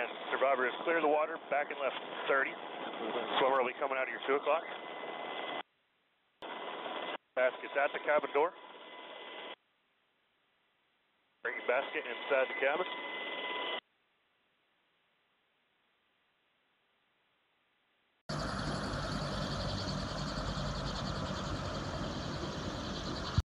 And survivor is clear of the water, back and left 30. Swimmer will be coming out of your 2 o'clock. Basket's at the cabin door. Bring your basket inside the cabin.